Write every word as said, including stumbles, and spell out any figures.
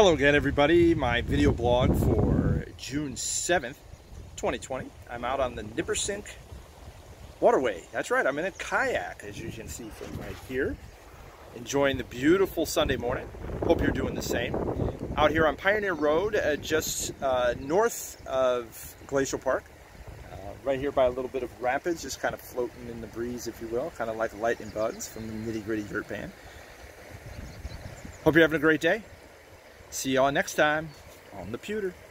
Hello again, everybody. My video blog for June seventh, twenty twenty. I'm out on the Nipersink waterway. That's right, I'm in a kayak, as you can see from right here. Enjoying the beautiful Sunday morning. Hope you're doing the same. Out here on Pioneer Road, uh, just uh, north of Glacial Park. Uh, right here by a little bit of rapids, just kind of floating in the breeze, if you will. Kind of like Light and Bugs from the Nitty Gritty Dirt Band. Hope you're having a great day. See y'all next time on the pewter.